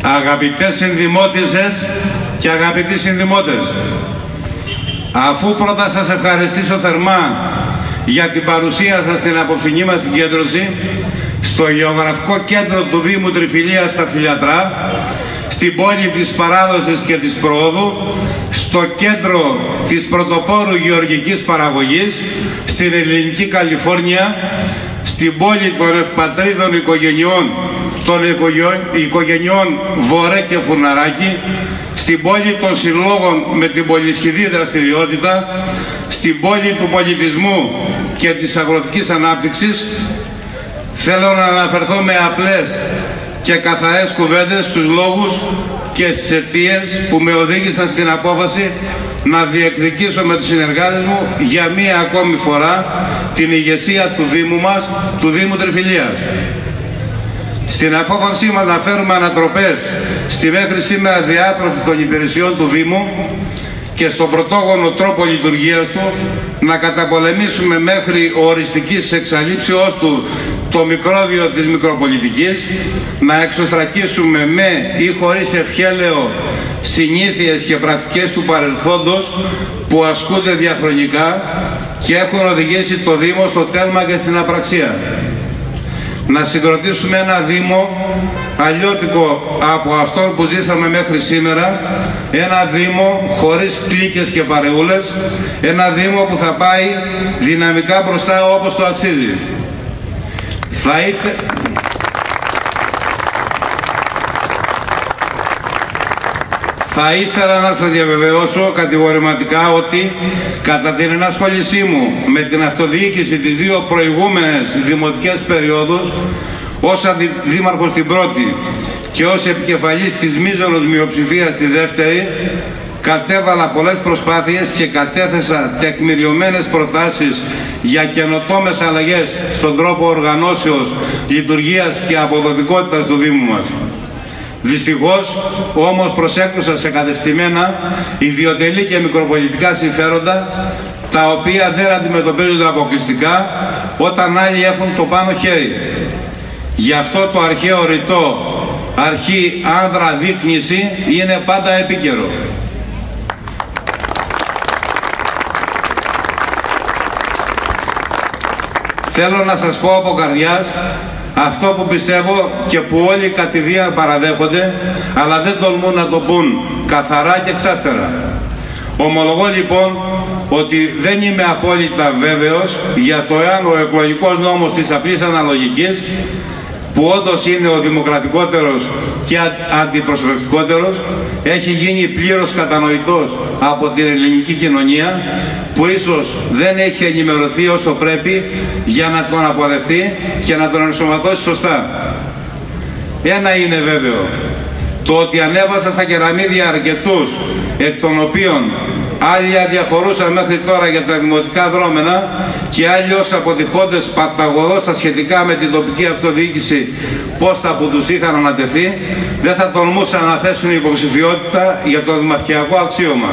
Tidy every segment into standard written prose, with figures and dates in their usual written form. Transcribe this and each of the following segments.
Αγαπητές συνδημότισσες και αγαπητοί συνδημότες, αφού πρώτα σας ευχαριστήσω θερμά για την παρουσία σας στην απόψινή μας συγκέντρωση στο γεωγραφικό κέντρο του Δήμου Τριφυλίας στα Φιλιατρά, στην πόλη της παράδοσης και της προόδου, στο κέντρο της πρωτοπόρου γεωργικής παραγωγής, στην ελληνική Καλιφόρνια, στην πόλη των ευπατρίδων οικογενειών, των οικογενειών Βορέ και Φουρναράκη, στην πόλη των συλλόγων με την πολυσχηδή δραστηριότητα, στην πόλη του πολιτισμού και της αγροτικής ανάπτυξης, θέλω να αναφερθώ με απλές και καθαρές κουβέντες στους λόγους και στις αιτίες που με οδήγησαν στην απόφαση να διεκδικήσω με τους συνεργάτες μου για μία ακόμη φορά την ηγεσία του Δήμου μας, του Δήμου Τριφυλίας. Στην απόφασή μας να φέρουμε ανατροπές στη μέχρι σήμερα διάρθρωση των υπηρεσιών του Δήμου και στον πρωτόγονο τρόπο λειτουργίας του, να καταπολεμήσουμε μέχρι οριστικής εξαλείψεως του το μικρόβιο της μικροπολιτικής, να εξωστρακίσουμε με ή χωρίς ευχέλαιο συνήθειες και πρακτικές του παρελθόντος που ασκούνται διαχρονικά και έχουν οδηγήσει το Δήμο στο τέλμα και στην απραξία. Να συγκροτήσουμε ένα Δήμο αλλιώτικο από αυτό που ζήσαμε μέχρι σήμερα, ένα Δήμο χωρίς κλίκες και παρεούλες, ένα Δήμο που θα πάει δυναμικά μπροστά όπως το αξίζει. Θα ήθελα να σας διαβεβαιώσω κατηγορηματικά ότι κατά την ενασχόλησή μου με την αυτοδιοίκηση τις δύο προηγούμενες δημοτικές περιόδους, ως δήμαρχος την πρώτη και ως επικεφαλής της μείζωνος μειοψηφίας τη δεύτερη, κατέβαλα πολλές προσπάθειες και κατέθεσα τεκμηριωμένες προτάσεις για καινοτόμες αλλαγές στον τρόπο οργανώσεως, λειτουργίας και αποδοτικότητας του Δήμου μας. Δυστυχώς όμως προσέκρουσα σε κατεστημένα ιδιωτελή και μικροπολιτικά συμφέροντα, τα οποία δεν αντιμετωπίζονται αποκλειστικά όταν άλλοι έχουν το πάνω χέρι. Γι' αυτό το αρχαίο ρητό αρχή άνδρα δείκνηση είναι πάντα επίκαιρο. Θέλω να σας πω από καρδιάς αυτό που πιστεύω και που όλοι κατηδίαν παραδέχονται, αλλά δεν τολμούν να το πούν καθαρά και εξάστερα. Ομολογώ λοιπόν ότι δεν είμαι απόλυτα βέβαιος για το εάν ο εκλογικός νόμος της απλής αναλογικής, που όντως είναι ο δημοκρατικότερος και αντιπροσωπευτικότερος, έχει γίνει πλήρως κατανοητός από την ελληνική κοινωνία, που ίσως δεν έχει ενημερωθεί όσο πρέπει για να τον αποδεχθεί και να τον ενσωματώσει σωστά. Ένα είναι βέβαιο, το ότι ανέβασα στα κεραμίδια αρκετούς, εκ των οποίων άλλοι αδιαφορούσαν μέχρι τώρα για τα δημοτικά δρόμενα και άλλοι ως αποτυχώντες παταγωδώς στα σχετικά με την τοπική αυτοδιοίκηση πόστα που τους είχαν ανατεθεί, δεν θα τολμούσαν να θέσουν υποψηφιότητα για το δημαρχιακό αξίωμα.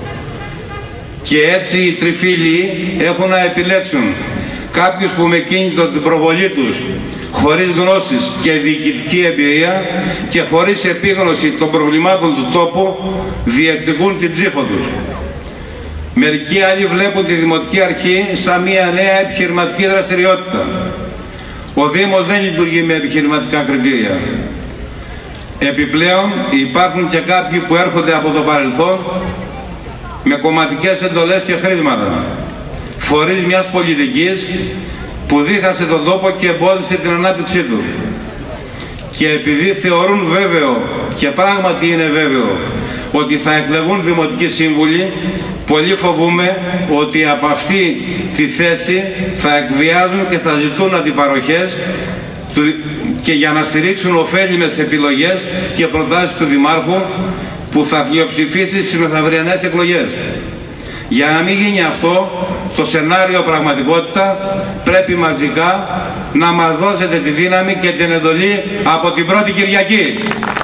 Και έτσι οι τριφύλοι έχουν να επιλέξουν κάποιους που με κίνητο την προβολή τους, χωρίς γνώσεις και διοικητική εμπειρία και χωρίς επίγνωση των προβλημάτων του τόπου, διεκδικούν την ψήφο τους. Μερικοί άλλοι βλέπουν τη Δημοτική Αρχή σαν μια νέα επιχειρηματική δραστηριότητα. Ο Δήμος δεν λειτουργεί με επιχειρηματικά κριτήρια. Επιπλέον υπάρχουν και κάποιοι που έρχονται από το παρελθόν με κομματικές εντολές και χρήσματα, φορείς μιας πολιτικής που δίχασε τον τόπο και εμπόδισε την ανάπτυξή του. Και επειδή θεωρούν βέβαιο, και πράγματι είναι βέβαιο, ότι θα εκλεγούν δημοτικοί σύμβουλοι, πολύ φοβούμαι ότι από αυτή τη θέση θα εκβιάζουν και θα ζητούν αντιπαροχές και για να στηρίξουν ωφέλιμες επιλογές και προτάσεις του Δημάρχου που θα πλειοψηφίσει στις μεθαυριανές εκλογές. Για να μην γίνει αυτό το σενάριο πραγματικότητα, πρέπει μαζικά να μας δώσετε τη δύναμη και την εντολή από την πρώτη Κυριακή.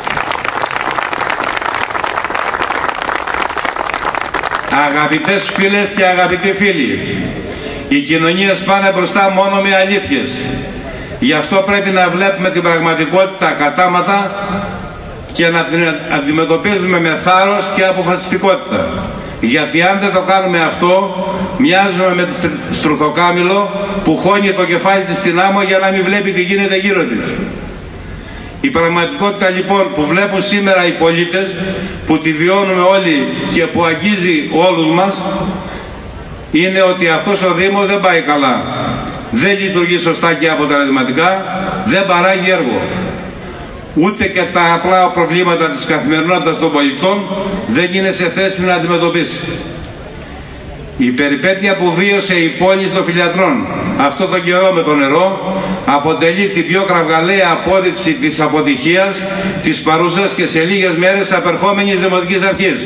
Αγαπητές φίλες και αγαπητοί φίλοι, οι κοινωνίες πάνε μπροστά μόνο με αλήθειες. Γι' αυτό πρέπει να βλέπουμε την πραγματικότητα κατάματα και να την αντιμετωπίζουμε με θάρρος και αποφασιστικότητα. Γιατί αν δεν το κάνουμε αυτό, μοιάζουμε με τη στρουθοκάμιλο που χώνει το κεφάλι της στην άμμο για να μην βλέπει τι γίνεται γύρω της. Η πραγματικότητα λοιπόν που βλέπουν σήμερα οι πολίτες, που τη βιώνουμε όλοι και που αγγίζει όλους μας, είναι ότι αυτός ο Δήμος δεν πάει καλά. Δεν λειτουργεί σωστά και αποτελεσματικά, δεν παράγει έργο. Ούτε και τα απλά προβλήματα της καθημερινότητας των πολιτών δεν είναι σε θέση να αντιμετωπίσει. Η περιπέτεια που βίωσε η πόλη στο Φιλιατρών αυτό τον καιρό με το νερό αποτελεί την πιο κραυγαλαία απόδειξη της αποτυχίας της παρούσας και σε λίγες μέρες απερχόμενης Δημοτικής Αρχής.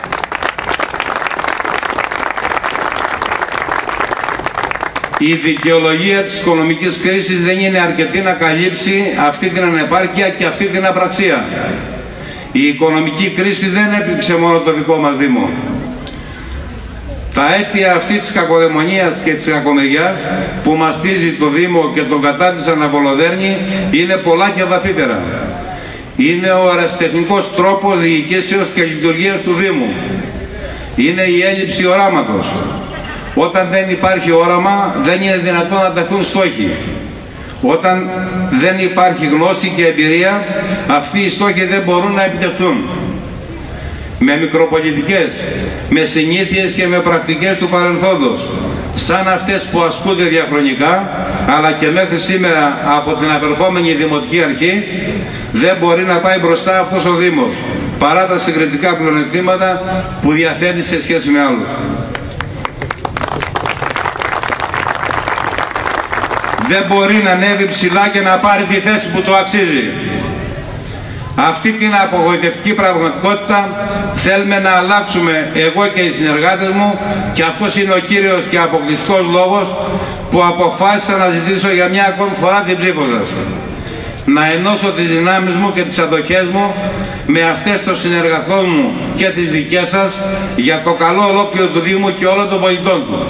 Η δικαιολογία της οικονομικής κρίσης δεν είναι αρκετή να καλύψει αυτή την ανεπάρκεια και αυτή την απραξία. Η οικονομική κρίση δεν έπληξε μόνο το δικό μας Δήμο. Τα αίτια αυτής της κακοδαιμονίας και της κακομοιριάς που μαστίζει το Δήμο και τον κατάτησαν να βολοδέρνει είναι πολλά και βαθύτερα. Είναι ο αεραστεχνικός τρόπος διοικήσεως και λειτουργίας του Δήμου. Είναι η έλλειψη οράματος. Όταν δεν υπάρχει όραμα, δεν είναι δυνατόν να τεθούν στόχοι. Όταν δεν υπάρχει γνώση και εμπειρία, αυτοί οι στόχοι δεν μπορούν να επιτευχθούν. Με μικροπολιτικές, με συνήθειες και με πρακτικές του παρελθόντος, σαν αυτές που ασκούνται διαχρονικά, αλλά και μέχρι σήμερα από την απερχόμενη Δημοτική Αρχή, δεν μπορεί να πάει μπροστά αυτός ο Δήμος, παρά τα συγκριτικά πλεονεκτήματα που διαθέτει σε σχέση με άλλους. Δεν μπορεί να ανέβει ψηλά και να πάρει τη θέση που του αξίζει. Αυτή την απογοητευτική πραγματικότητα θέλουμε να αλλάξουμε εγώ και οι συνεργάτες μου, και αυτός είναι ο κύριος και αποκλειστικός λόγος που αποφάσισα να ζητήσω για μια ακόμη φορά την ψήφο σας. Να ενώσω τις δυνάμεις μου και τις αδοχές μου με αυτές των συνεργατών μου και τις δικές σας για το καλό ολόκληρο του Δήμου και όλων των πολιτών του.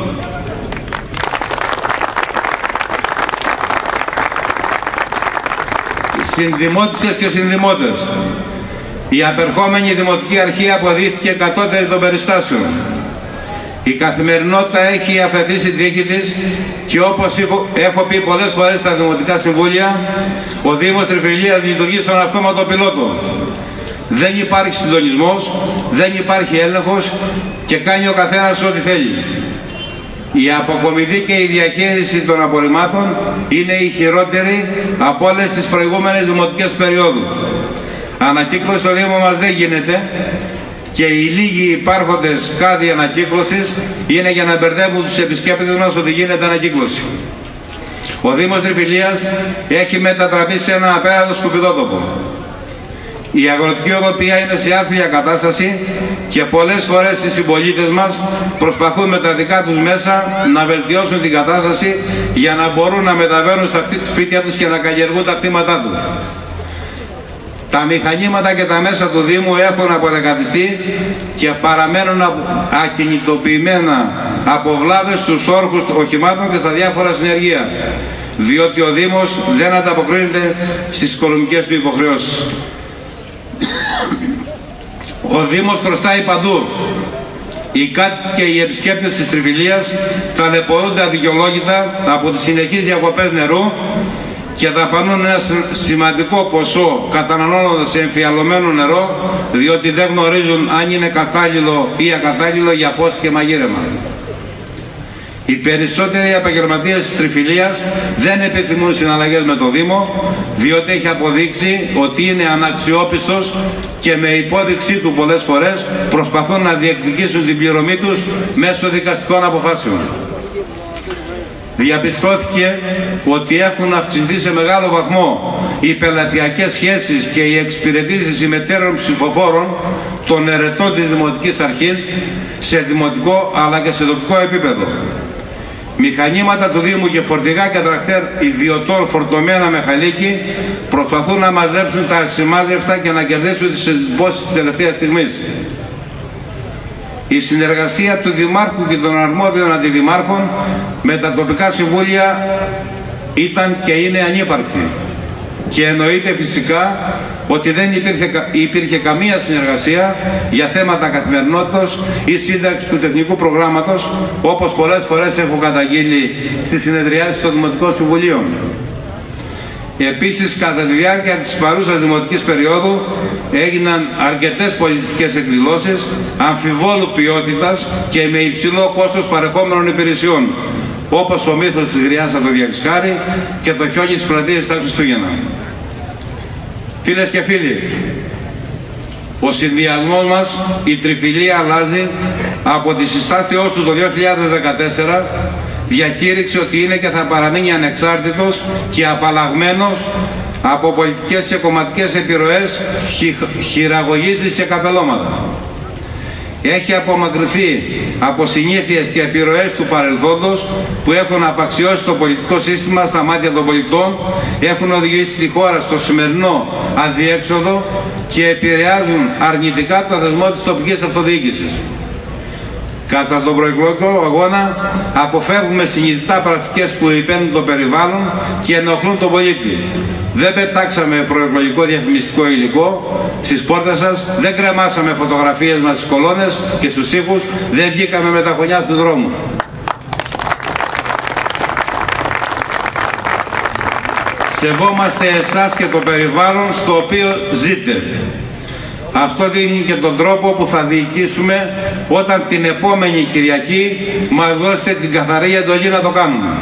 Συνδημότισσες και συνδημότες, η απερχόμενη Δημοτική Αρχή αποδείχθηκε κατώτερη των περιστάσεων. Η καθημερινότητα έχει αφαιθήσει τη δίκη της και όπως έχω πει πολλές φορές στα Δημοτικά Συμβούλια, ο Δήμος Τριφυλίας λειτουργεί στον αυτόματο πιλότο. Δεν υπάρχει συντονισμός, δεν υπάρχει έλεγχος και κάνει ο καθένας ό,τι θέλει. Η αποκομιδή και η διαχείριση των απορριμμάτων είναι η χειρότερη από όλες τις προηγούμενες δημοτικές περιόδου. Ανακύκλωση στο Δήμο μας δεν γίνεται και οι λίγοι υπάρχοντες κάδοι ανακύκλωσης είναι για να μπερδεύουν τους επισκέπτες μας ότι γίνεται ανακύκλωση. Ο Δήμος Τριφυλίας έχει μετατραπεί σε ένα απέραντο σκουπιδότοπο. Η αγροτική οδοπία είναι σε άθλια κατάσταση και πολλές φορές οι συμπολίτες μας προσπαθούν με τα δικά τους μέσα να βελτιώσουν την κατάσταση για να μπορούν να μεταβαίνουν στα σπίτια τους και να καλλιεργούν τα κτήματά τους. Τα μηχανήματα και τα μέσα του Δήμου έχουν αποδεκατιστεί και παραμένουν ακινητοποιημένα από βλάβες στους όρκους οχημάτων και στα διάφορα συνεργεία, διότι ο Δήμος δεν ανταποκρίνεται στις οικονομικές του υποχρεώσεις. Ο Δήμος χρωστάει παντού. Οι κάτοικοι και οι επισκέπτες της Τριφυλίας ταλαιπωρούνται αδικαιολόγητα από τις συνεχείς διακοπές νερού και δαπανούν ένα σημαντικό ποσό καταναλώνοντας εμφιαλωμένο νερό, διότι δεν γνωρίζουν αν είναι κατάλληλο ή ακατάλληλο για πόση και μαγείρεμα. Οι περισσότεροι επαγγελματίες της Τριφυλίας δεν επιθυμούν συναλλαγές με το Δήμο, διότι έχει αποδείξει ότι είναι αναξιόπιστος και με υπόδειξή του πολλές φορές προσπαθούν να διεκδικήσουν την πληρωμή τους μέσω δικαστικών αποφάσεων. Διαπιστώθηκε ότι έχουν αυξηθεί σε μεγάλο βαθμό οι πελατειακές σχέσεις και οι εξυπηρετήσεις ημετέρων ψηφοφόρων των ερετών της Δημοτικής Αρχής σε δημοτικό αλλά και σε τοπικό επίπεδο. Μηχανήματα του Δήμου και φορτηγά και τρακτέρ ιδιωτών φορτωμένα με χαλίκι προσπαθούν να μαζέψουν τα ασημάζευτα και να κερδίσουν τις εντυπώσεις της τελευταίας στιγμής. Η συνεργασία του Δημάρχου και των αρμόδιων αντιδημάρχων με τα τοπικά συμβούλια ήταν και είναι ανύπαρκτη. Και εννοείται φυσικά ότι δεν υπήρχε καμία συνεργασία για θέματα καθημερινότητας ή σύνταξη του τεχνικού προγράμματος, όπως πολλές φορές έχω καταγγείλει στις συνεδριάσεις των Δημοτικών Συμβουλίων. Επίσης, κατά τη διάρκεια της παρούσας δημοτικής περίοδου έγιναν αρκετές πολιτιστικές εκδηλώσεις αμφιβόλου ποιότητας και με υψηλό κόστος παρεχόμενων υπηρεσιών, όπως ο μύθος της γριάς από το Διαλυσκάρι και το χιόνι της πλατείας στα Χριστούγεννα. Φίλες και φίλοι, ο συνδυασμός μας, η τριφυλία αλλάζει. Από τη συστάσεώς του το 2014 διακήρυξε ότι είναι και θα παραμείνει ανεξάρτητος και απαλλαγμένος από πολιτικές και κομματικές επιρροές, χειραγωγήσεις και καπελώματα. Έχει απομακρυνθεί από συνήθειες και επιρροές του παρελθόντος που έχουν απαξιώσει το πολιτικό σύστημα στα μάτια των πολιτών, έχουν οδηγήσει τη χώρα στο σημερινό αδιέξοδο και επηρεάζουν αρνητικά το θεσμό της τοπικής αυτοδιοίκησης. Κατά τον προεκλογικό αγώνα αποφεύγουμε συνειδητά πρακτικές που υπαίνουν το περιβάλλον και ενοχλούν τον πολίτη. Δεν πετάξαμε προεκλογικό διαφημιστικό υλικό στις πόρτες σας, δεν κρεμάσαμε φωτογραφίες μας στις κολόνες και στους τοίχους, δεν βγήκαμε με τα χωνιά του δρόμου. Σεβόμαστε εσάς και το περιβάλλον στο οποίο ζείτε. Αυτό δείχνει και τον τρόπο που θα διοικήσουμε όταν την επόμενη Κυριακή μας δώσετε την καθαρή εντολή να το κάνουμε.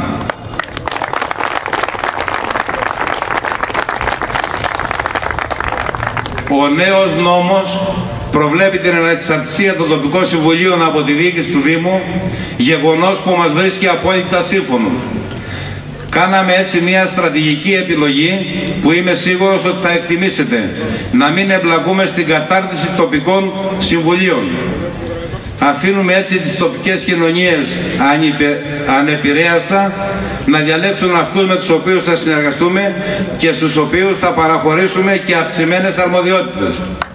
Ο νέος νόμος προβλέπει την ανεξαρτησία των τοπικών συμβουλίων από τη διοίκηση του Δήμου, γεγονός που μας βρίσκει απόλυτα σύμφωνο. Κάναμε έτσι μια στρατηγική επιλογή που είμαι σίγουρος ότι θα εκτιμήσετε, να μην εμπλακούμε στην κατάρτιση τοπικών συμβουλίων. Αφήνουμε έτσι τις τοπικές κοινωνίες ανεπηρέαστα να διαλέξουν αυτούς με τους οποίους θα συνεργαστούμε και στους οποίους θα παραχωρήσουμε και αυξημένες αρμοδιότητες.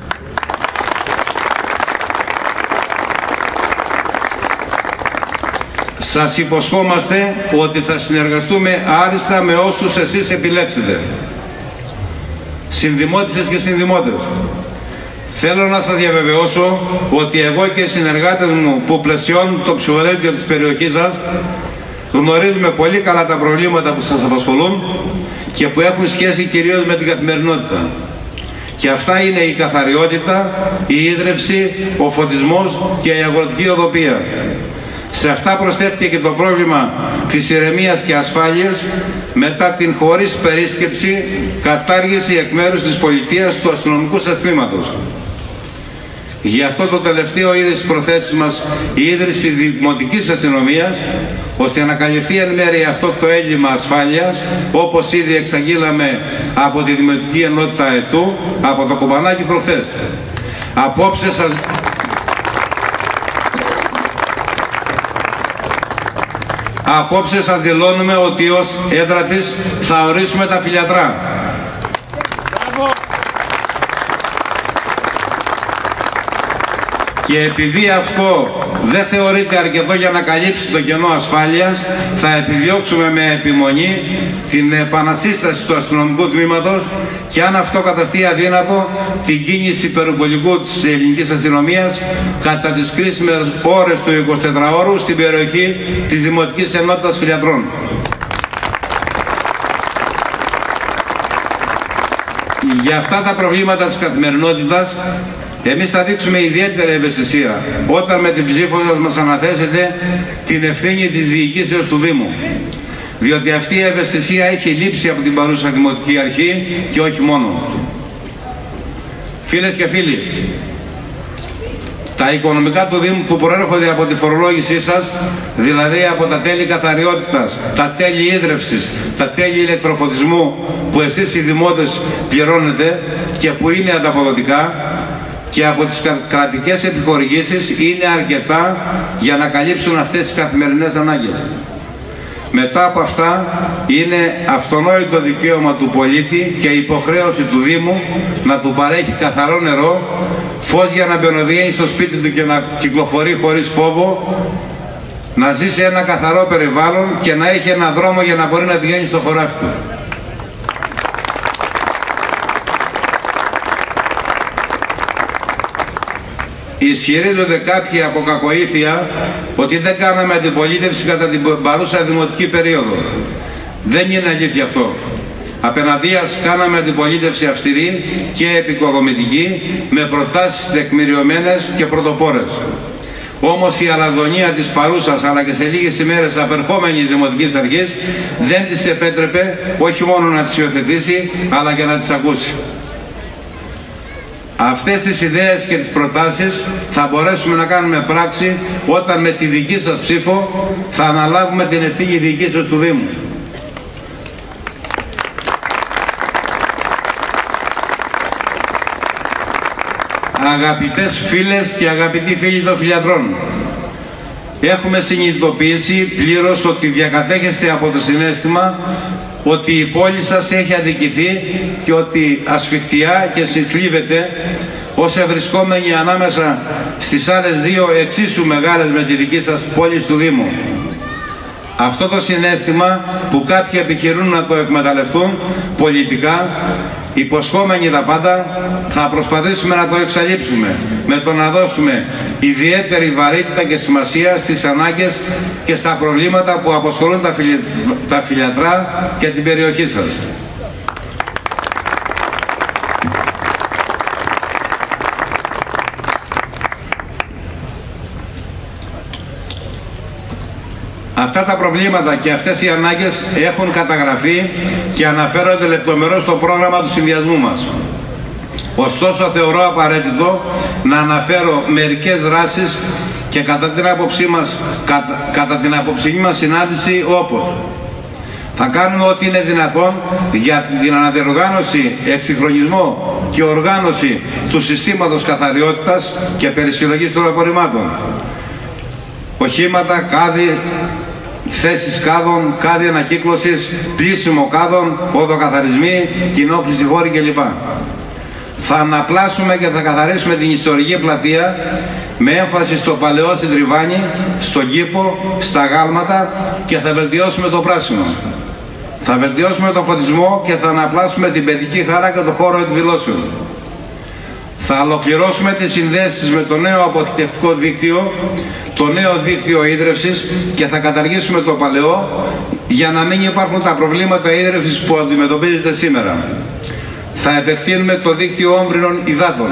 Σας υποσχόμαστε ότι θα συνεργαστούμε άριστα με όσους εσείς επιλέξετε. Συνδημότισσες και συνδημότες, θέλω να σας διαβεβαιώσω ότι εγώ και οι συνεργάτες μου που πλαισιώνουν το ψηφοδέλτιο της περιοχής σας γνωρίζουμε πολύ καλά τα προβλήματα που σας απασχολούν και που έχουν σχέση κυρίως με την καθημερινότητα. Και αυτά είναι η καθαριότητα, η ίδρυυση, ο φωτισμός και η αγροτική οδοπία. Σε αυτά προσθέθηκε και το πρόβλημα της ηρεμίας και ασφάλειας μετά την χωρίς περίσκεψη κατάργηση εκ μέρους της πολιτείας του αστυνομικού σας τμήματος. Γι' αυτό το τελευταίο είδε στις προθέσεις μας η ίδρυση δημοτικής αστυνομίας, ώστε να καλυφθεί εν μέρει αυτό το έλλειμμα ασφάλειας, όπως ήδη εξαγγείλαμε από τη Δημοτική Ενότητα Ετού, από το Κομπανάκι προχθές. Απόψε σας δηλώνουμε ότι ως έδρα της θα ορίσουμε τα Φιλιατρά. Και επειδή αυτό δεν θεωρείται αρκετό για να καλύψει το κενό ασφάλειας, θα επιδιώξουμε με επιμονή την επανασύσταση του αστυνομικού τμήματος και αν αυτό καταστεί αδύνατο, την κίνηση περιπολικού της ελληνικής αστυνομίας κατά τις κρίσιμες ώρες του 24ωρου στην περιοχή της Δημοτικής Ενότητας Φιλιατρών. Για αυτά τα προβλήματα της καθημερινότητας εμείς θα δείξουμε ιδιαίτερη ευαισθησία όταν με την ψήφο σας μας αναθέσετε την ευθύνη της διοικήσεως του Δήμου. Διότι αυτή η ευαισθησία έχει λείψει από την παρούσα Δημοτική Αρχή και όχι μόνο. Φίλες και φίλοι, τα οικονομικά του Δήμου που προέρχονται από τη φορολόγησή σας, δηλαδή από τα τέλη καθαριότητας, τα τέλη ίδρευσης, τα τέλη ηλεκτροφωτισμού που εσείς οι δημότες πληρώνετε και που είναι ανταποδοτικά, και από τις κρατικές επιχορηγήσεις είναι αρκετά για να καλύψουν αυτές τις καθημερινές ανάγκες. Μετά από αυτά είναι αυτονόητο δικαίωμα του πολίτη και υποχρέωση του Δήμου να του παρέχει καθαρό νερό, φως για να μπαινοβγαίνει στο σπίτι του και να κυκλοφορεί χωρίς φόβο, να ζει σε ένα καθαρό περιβάλλον και να έχει ένα δρόμο για να μπορεί να βγαίνει στο χωράφι του. Ισχυρίζονται κάποιοι από κακοήθεια ότι δεν κάναμε αντιπολίτευση κατά την παρούσα δημοτική περίοδο. Δεν είναι αλήθεια αυτό. Απέναντίας κάναμε αντιπολίτευση αυστηρή και επικοδομητική, με προτάσεις τεκμηριωμένες και πρωτοπόρες. Όμως η αλαζονία της παρούσας αλλά και σε λίγες ημέρες απερχόμενης Δημοτικής Αρχής δεν της επέτρεπε όχι μόνο να τις υιοθετήσει αλλά και να τις ακούσει. Αυτές τις ιδέες και τις προτάσεις θα μπορέσουμε να κάνουμε πράξη όταν με τη δική σας ψήφο θα αναλάβουμε την ευθύνη διοικήσεως του Δήμου. Αγαπητές φίλες και αγαπητοί φίλοι των φιλιατρών, έχουμε συνειδητοποιήσει πλήρως ότι διακατέχεστε από το συναίσθημα ότι η πόλη σας έχει αδικηθεί και ότι ασφιχτιά και συνθλίβεται ως ευρισκόμενοι ανάμεσα στις άλλες δύο εξίσου μεγάλες με τη δική σας πόλη του Δήμου. Αυτό το συναίσθημα που κάποιοι επιχειρούν να το εκμεταλλευτούν πολιτικά, υποσχόμενοι τα πάντα, θα προσπαθήσουμε να το εξαλείψουμε με το να δώσουμε ιδιαίτερη βαρύτητα και σημασία στις ανάγκες και στα προβλήματα που απασχολούν τα φιλιατρά και την περιοχή σας. Αυτά τα προβλήματα και αυτές οι ανάγκες έχουν καταγραφεί και αναφέρονται λεπτομερώς στο πρόγραμμα του συνδυασμού μας. Ωστόσο θεωρώ απαραίτητο να αναφέρω μερικές δράσεις και κατά την απόψινή μας συνάντηση, όπως θα κάνουμε ό,τι είναι δυνατόν για την αναδιοργάνωση, εξυγχρονισμό και οργάνωση του συστήματος καθαριότητας και περισυλλογής των απορριμμάτων. Οχήματα, κάδοι, θέσεις κάδων, κάδοι ανακύκλωσης, πλύσιμο κάδων, οδοκαθαρισμοί, κοινόχρηση χώροι κλπ. Θα αναπλάσουμε και θα καθαρίσουμε την ιστορική πλατεία με έμφαση στο παλαιό συντριβάνι, στον κήπο, στα γάλματα και θα βελτιώσουμε το πράσινο. Θα βελτιώσουμε το φωτισμό και θα αναπλάσουμε την παιδική χαρά και το χώρο εκδηλώσεων. Θα ολοκληρώσουμε τις συνδέσεις με το νέο αποχητευτικό δίκτυο, το νέο δίκτυο ίδρευσης και θα καταργήσουμε το παλαιό για να μην υπάρχουν τα προβλήματα ίδρευσης που αντιμετωπίζετε σήμερα. Θα επεκτείνουμε το δίκτυο όμβρινων υδάτων.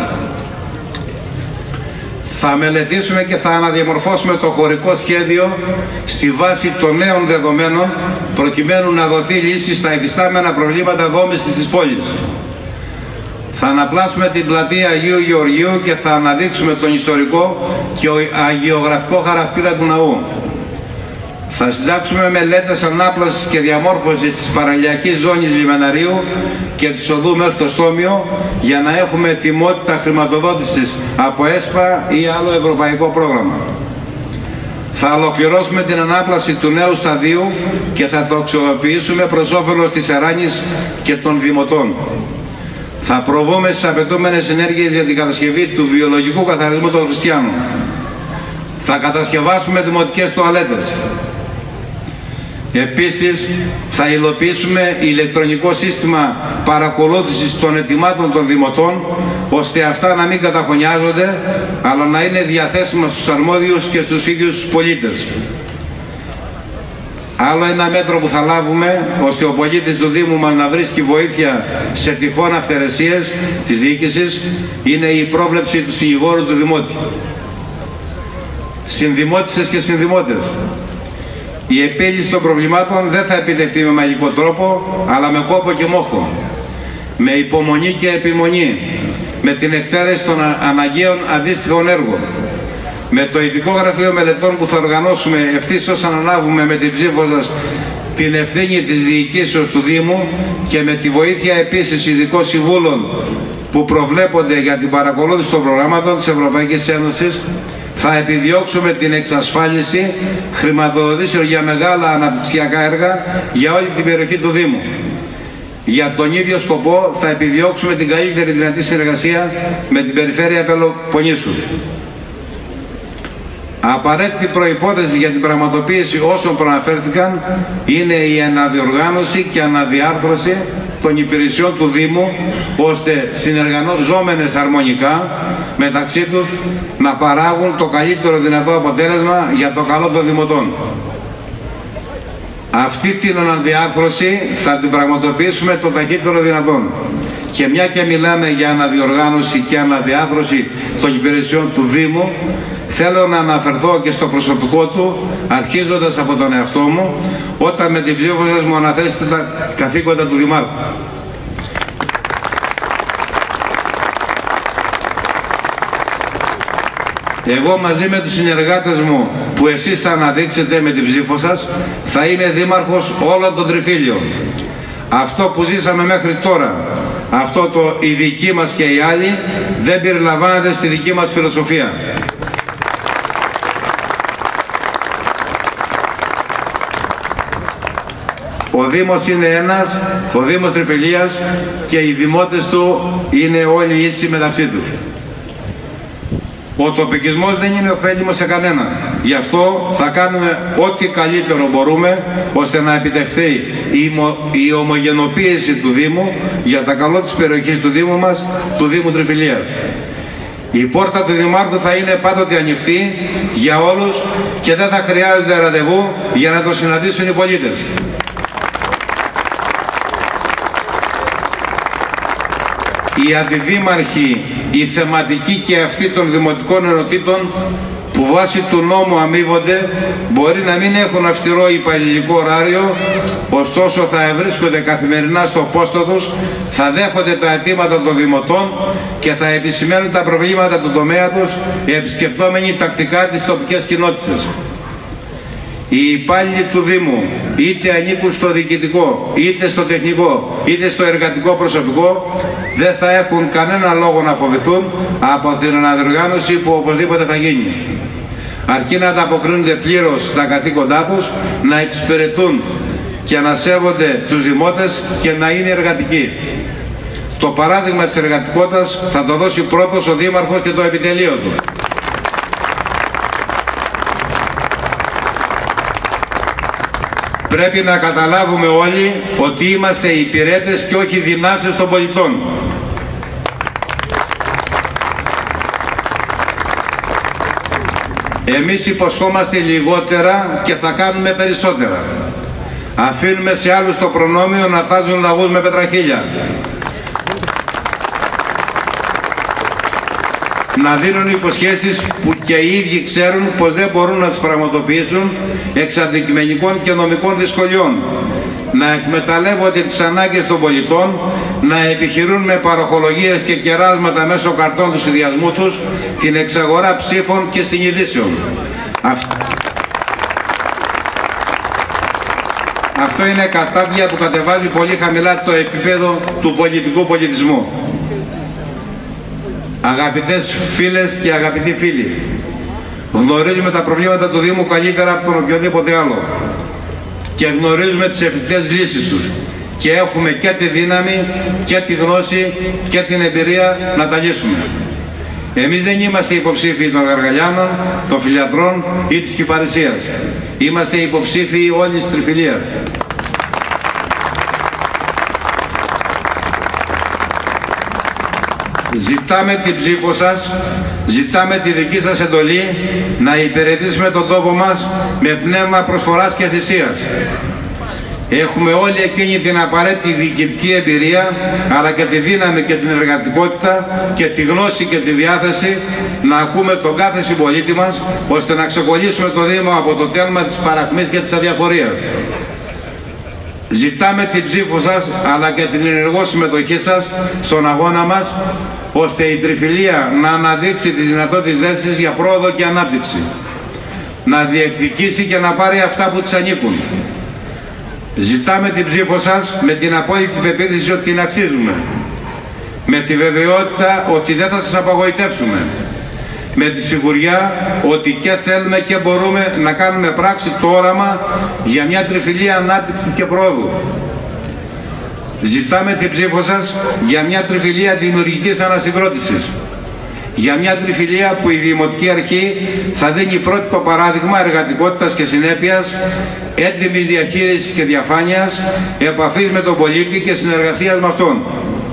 Θα μελετήσουμε και θα αναδιαμορφώσουμε το χωρικό σχέδιο στη βάση των νέων δεδομένων προκειμένου να δοθεί λύση στα υφιστάμενα προβλήματα δόμησης της πόλης. Θα αναπλάσουμε την πλατεία Αγίου Γεωργίου και θα αναδείξουμε τον ιστορικό και αγιογραφικό χαρακτήρα του ναού. Θα συντάξουμε μελέτες ανάπλασης και διαμόρφωσης της παραλιακής ζώνης λιμεναρίου και της οδού μέχρι το Στόμιο για να έχουμε ετοιμότητα χρηματοδότησης από ΕΣΠΑ ή άλλο ευρωπαϊκό πρόγραμμα. Θα ολοκληρώσουμε την ανάπλαση του νέου σταδίου και θα το αξιοποιήσουμε προς όφελος της Αράνης και των Δημοτών. Θα προβούμε στις απαιτούμενες ενέργειες για την κατασκευή του βιολογικού καθαρισμού των χριστιανών. Θα κατασκευάσουμε δημοτικές τουαλέτες. Επίσης, θα υλοποιήσουμε ηλεκτρονικό σύστημα παρακολούθησης των αιτημάτων των δημοτών, ώστε αυτά να μην καταχωνιάζονται, αλλά να είναι διαθέσιμα στους αρμόδιους και στους ίδιους τους πολίτες. Άλλο ένα μέτρο που θα λάβουμε, ώστε ο πολίτης του Δήμου μας να βρίσκει βοήθεια σε τυχόν αυθαιρεσίες της διοίκησης, είναι η πρόβλεψη του συνηγόρου του Δημότη. Συνδημότισσες και συνδημότες, η επίλυση των προβλημάτων δεν θα επιτευχθεί με μαγικό τρόπο, αλλά με κόπο και μόχθο, με υπομονή και επιμονή, με την εκτέλεση των αναγκαίων αντίστοιχων έργων, με το ειδικό γραφείο μελετών που θα οργανώσουμε ευθύς ως αναλάβουμε με την ψήφο σας την ευθύνη της διοικήσεως του Δήμου και με τη βοήθεια επίσης ειδικών συμβούλων που προβλέπονται για την παρακολούθηση των προγραμμάτων της Ευρωπαϊκής Ένωσης, θα επιδιώξουμε την εξασφάλιση χρηματοδοτήσεων για μεγάλα αναπτυξιακά έργα για όλη την περιοχή του Δήμου. Για τον ίδιο σκοπό θα επιδιώξουμε την καλύτερη δυνατή συνεργασία με την Περιφέρεια Πελοποννήσου. Απαραίτητη προϋπόθεση για την πραγματοποίηση όσων προαναφέρθηκαν είναι η αναδιοργάνωση και αναδιάρθρωση των υπηρεσιών του Δήμου, ώστε συνεργαζόμενες αρμονικά μεταξύ τους να παράγουν το καλύτερο δυνατό αποτέλεσμα για το καλό των δημοτών. Αυτή την αναδιάρθρωση θα την πραγματοποιήσουμε το ταχύτερο δυνατόν. Και μια και μιλάμε για αναδιοργάνωση και αναδιάρθρωση των υπηρεσιών του Δήμου, θέλω να αναφερθώ και στο προσωπικό του, αρχίζοντας από τον εαυτό μου, όταν με την ψήφο σας μου αναθέσετε τα καθήκοντα του Δημάρχου. Εγώ μαζί με τους συνεργάτες μου που εσείς θα αναδείξετε με την ψήφο σας, θα είμαι δήμαρχος όλων των Τριφύλιων. Αυτό που ζήσαμε μέχρι τώρα, αυτό το η δική μας και οι άλλοι, δεν περιλαμβάνεται στη δική μας φιλοσοφία. Ο Δήμος είναι ένας, ο Δήμος Τριφυλίας, και οι δημότες του είναι όλοι ίσοι μεταξύ τους. Ο τοπικισμός δεν είναι ωφέλιμος σε κανέναν. Γι' αυτό θα κάνουμε ό,τι καλύτερο μπορούμε ώστε να επιτευχθεί η ομογενοποίηση του Δήμου για τα καλό της περιοχής του Δήμου μας, του Δήμου Τριφυλίας. Η πόρτα του Δημάρχου θα είναι πάντοτε ανοιχτή για όλους και δεν θα χρειάζεται ραντεβού για να το συναντήσουν οι πολίτες. Οι αντιδήμαρχοι, οι θεματικοί και αυτοί των δημοτικών ενωτήτων που βάσει του νόμου αμείβονται, μπορεί να μην έχουν αυστηρό υπαλληλικό ωράριο, ωστόσο θα ευρίσκονται καθημερινά στο πόστο τους, θα δέχονται τα αιτήματα των δημοτών και θα επισημαίνουν τα προβλήματα του τομέα τους, επισκεπτόμενοι τακτικά τις τοπικές κοινότητες. Οι υπάλληλοι του Δήμου, είτε ανήκουν στο διοικητικό, είτε στο τεχνικό, είτε στο εργατικό προσωπικό, δεν θα έχουν κανένα λόγο να φοβηθούν από την αναδιοργάνωση που οπωσδήποτε θα γίνει. Αρκεί να ανταποκρίνονται πλήρως στα καθήκοντά τους, να εξυπηρετούν και να σέβονται τους δημότες και να είναι εργατικοί. Το παράδειγμα της εργατικότητας θα το δώσει πρώτος ο Δήμαρχος και το επιτελείο του. Πρέπει να καταλάβουμε όλοι ότι είμαστε υπηρέτες και όχι δυνάστες των πολιτών. Εμείς υποσχόμαστε λιγότερα και θα κάνουμε περισσότερα. Αφήνουμε σε άλλους το προνόμιο να θάζουν λαγούς με πετραχίλια. Να δίνουν υποσχέσεις που και οι ίδιοι ξέρουν πως δεν μπορούν να τις πραγματοποιήσουν εξ αντικειμενικών και νομικών δυσκολιών. Να εκμεταλλεύονται τις ανάγκες των πολιτών, να επιχειρούν με παροχολογίες και κεράσματα μέσω καρτών του συνδυασμού τους την εξαγορά ψήφων και συνειδήσεων. Αυτό είναι κατάδια που κατεβάζει πολύ χαμηλά το επίπεδο του πολιτικού πολιτισμού. Αγαπητές φίλες και αγαπητοί φίλοι, γνωρίζουμε τα προβλήματα του Δήμου καλύτερα από τον οποιοδήποτε άλλο και γνωρίζουμε τις εφικτές λύσεις τους και έχουμε και τη δύναμη και τη γνώση και την εμπειρία να τα λύσουμε. Εμείς δεν είμαστε υποψήφιοι των Γαργαλιάνων, των Φιλιατρών ή της Κυπαρισίας. Είμαστε υποψήφιοι όλης της Τριφυλίας. Ζητάμε την ψήφο σας, ζητάμε τη δική σας εντολή να υπηρετήσουμε τον τόπο μας με πνεύμα προσφοράς και θυσίας. Έχουμε όλη εκείνη την απαραίτητη διοικητική εμπειρία, αλλά και τη δύναμη και την εργατικότητα και τη γνώση και τη διάθεση να ακούμε τον κάθε συμπολίτη μας, ώστε να ξεκολλήσουμε το Δήμο από το τέλμα της παρακμής και της αδιαφορίας. Ζητάμε την ψήφο σας, αλλά και την ενεργό συμμετοχή σας στον αγώνα μας, ώστε η Τριφυλία να αναδείξει τις δυνατότητες της για πρόοδο και ανάπτυξη. Να διεκδικήσει και να πάρει αυτά που της ανήκουν. Ζητάμε την ψήφο σας με την απόλυτη πεποίθηση ότι την αξίζουμε. Με τη βεβαιότητα ότι δεν θα σας απογοητεύσουμε. Με τη σιγουριά ότι και θέλουμε και μπορούμε να κάνουμε πράξη το όραμα για μια Τριφυλία ανάπτυξης και πρόοδου. Ζητάμε την ψήφο σας για μια Τριφυλία δημιουργικής ανασυγκρότησης. Για μια Τριφυλία που η Δημοτική Αρχή θα δίνει πρώτο παράδειγμα εργατικότητας και συνέπειας έντιμης διαχείρισης και διαφάνειας, επαφής με τον πολίτη και συνεργασίας με αυτόν.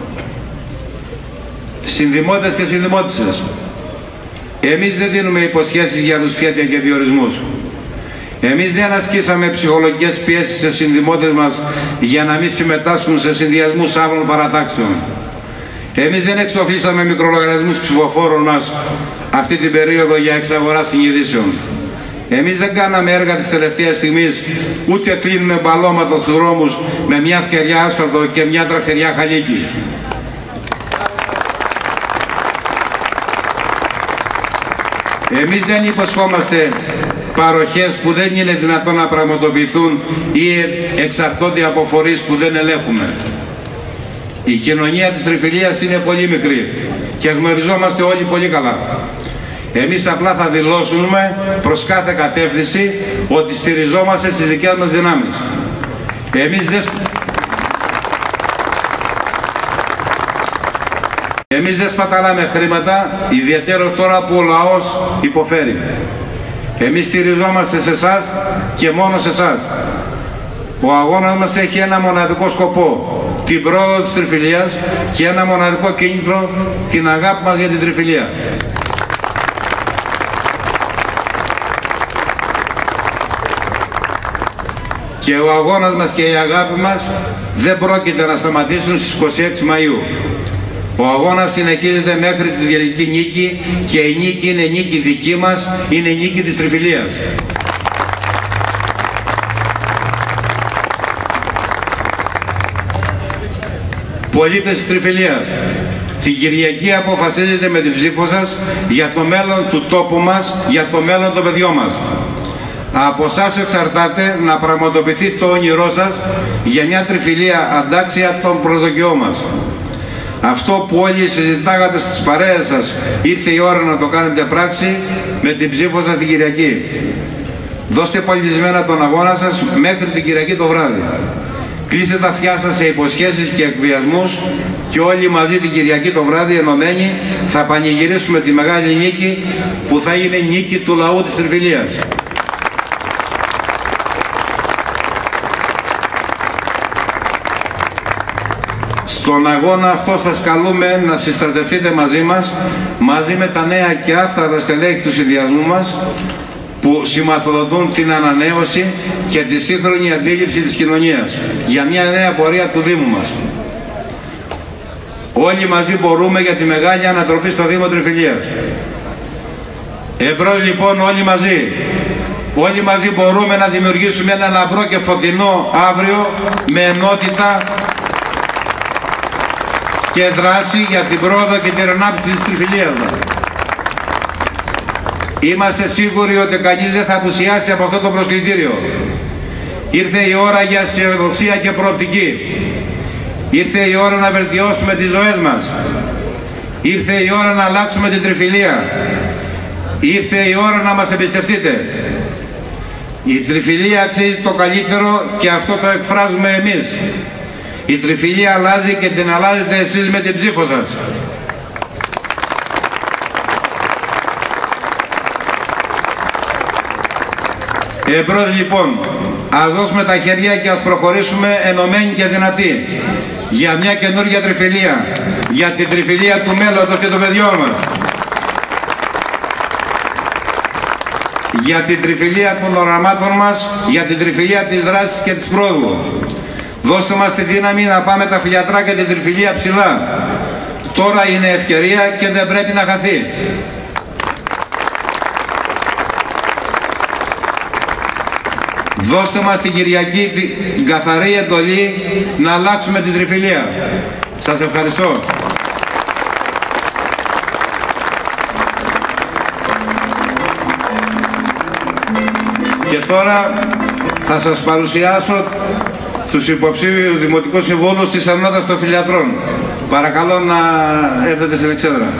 Συνδημότες και συνδημότισσες, εμείς δεν δίνουμε υποσχέσεις για ρουσφέτια και διορισμούς. Εμείς δεν ασκήσαμε ψυχολογικές πιέσεις σε συνδημότες μας για να μην συμμετάσχουν σε συνδυασμούς άλλων παρατάξεων. Εμείς δεν εξοφλήσαμε μικρολογαριασμούς ψηφοφόρων μας αυτή την περίοδο για εξαγορά συνειδήσεων. Εμείς δεν κάναμε έργα της τελευταίας στιγμής, ούτε κλείνουμε μπαλώματα στους δρόμους με μια φτεριά άσφαλτο και μια τραχτεριά χαλίκι. Εμείς δεν υποσχόμαστε παροχές που δεν είναι δυνατόν να πραγματοποιηθούν ή εξαρτώνται από φορείς που δεν ελέγχουμε. Η κοινωνία της τριφυλίας είναι πολύ μικρή και γνωριζόμαστε όλοι πολύ καλά. Εμείς απλά θα δηλώσουμε προς κάθε κατεύθυνση ότι στηριζόμαστε στις δικές μας δυνάμεις. Εμείς δεν σπαταλάμε χρήματα, ιδιαίτερα τώρα που ο λαός υποφέρει. Εμείς στηριζόμαστε σε εσάς και μόνο σε εσάς. Ο αγώνας μας έχει ένα μοναδικό σκοπό, την πρόοδο της τριφυλίας, και ένα μοναδικό κίνητρο, την αγάπη μας για την τριφυλία. Και ο αγώνας μας και η αγάπη μας δεν πρόκειται να σταματήσουν στις 26 Μαΐου. Ο αγώνας συνεχίζεται μέχρι τη τελική νίκη και η νίκη είναι νίκη δική μας, είναι νίκη της τριφυλίας. Πολίτες της τριφυλίας, την Κυριακή αποφασίζετε με την ψήφο σας για το μέλλον του τόπου μας, για το μέλλον των παιδιών μας. Από εσάς εξαρτάται να πραγματοποιηθεί το όνειρό σας για μια τριφυλία αντάξια των προσδοκιών μας. Αυτό που όλοι συζητάγατε στις παρέες σας, ήρθε η ώρα να το κάνετε πράξη με την ψήφο σας την Κυριακή. Δώστε πολιτισμένα τον αγώνα σας μέχρι την Κυριακή το βράδυ. Κλείστε τα αυτιά σας σε υποσχέσεις και εκβιασμούς και όλοι μαζί την Κυριακή το βράδυ ενωμένοι θα πανηγυρίσουμε τη μεγάλη νίκη που θα είναι νίκη του λαού της τριφυλίας. Στον αγώνα αυτό σας καλούμε να συστρατευτείτε μαζί μας, μαζί με τα νέα και άφθαρτα στελέχη του συνδυασμού μας, που σηματοδοτούν την ανανέωση και τη σύγχρονη αντίληψη της κοινωνίας για μια νέα πορεία του Δήμου μας. Όλοι μαζί μπορούμε για τη μεγάλη ανατροπή στο Δήμο Τριφυλίας. Εμπρός λοιπόν όλοι μαζί. Όλοι μαζί μπορούμε να δημιουργήσουμε ένα λαμπρό και φωτεινό αύριο με ενότητα και δράση για την πρόοδο και την ανάπτυξη της τριφυλίας μας. Είμαστε σίγουροι ότι κανείς δεν θα απουσιάσει από αυτό το προσκλητήριο. Ήρθε η ώρα για αισιοδοξία και προοπτική. Ήρθε η ώρα να βελτιώσουμε τις ζωές μας. Ήρθε η ώρα να αλλάξουμε την τριφυλία. Ήρθε η ώρα να μας εμπιστευτείτε. Η τριφυλία αξίζει το καλύτερο και αυτό το εκφράζουμε εμείς. Η τριφυλία αλλάζει και την αλλάζετε εσείς με την ψήφο σας. Εμπρός λοιπόν, ας δώσουμε τα χέρια και ας προχωρήσουμε ενωμένοι και δυνατοί για μια καινούργια τριφυλία, για την τριφυλία του μέλλοντος και των παιδιών μας, για την τριφυλία των οραμάτων μας, για την τριφυλία της δράσης και της πρόοδου. Δώστε μας τη δύναμη να πάμε τα φιλιατρά και την τριφυλία ψηλά. Τώρα είναι ευκαιρία και δεν πρέπει να χαθεί. Δώστε μας την Κυριακή την καθαρή εντολή να αλλάξουμε την τριφυλία. Σας ευχαριστώ. Και τώρα θα σας παρουσιάσω τους υποψήφιους δημοτικούς συμβούλους της Ενότητας των Φιλιατρών. Παρακαλώ να έρθετε στην εξέδρα.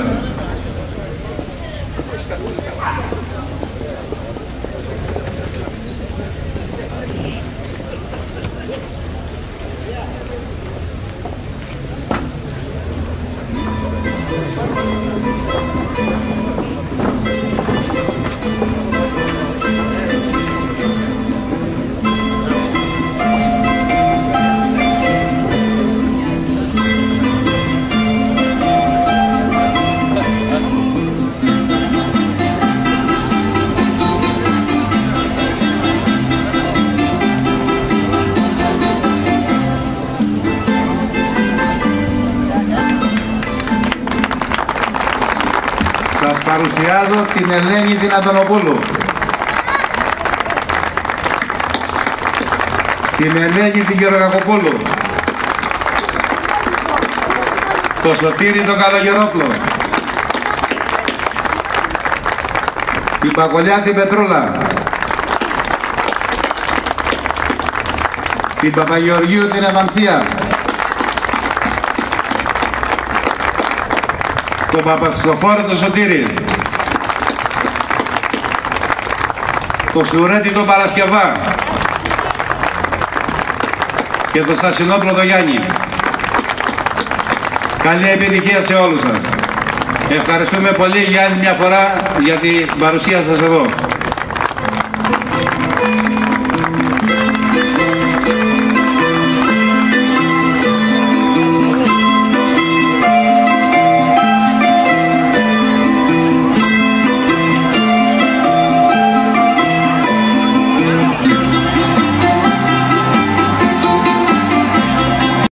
Παρουσιάζω την Ελένη την Αντωνοπούλου. Την Ελένη την Γεωργακοπούλου. Το Σωτήρη τον Καλογερόπλο. Την Πακολιά την Πετρούλα. Την Παπαγεωργίου την Ευανθία. Τον Παπαξιστοφόρο τον Σωτήρη. Το Σουρέτη τον Παρασκευά. Και τον Στασινόπλο τον Γιάννη. Καλή επιτυχία σε όλους σας. Ευχαριστούμε πολύ για άλλη μια φορά για την παρουσία σας εδώ.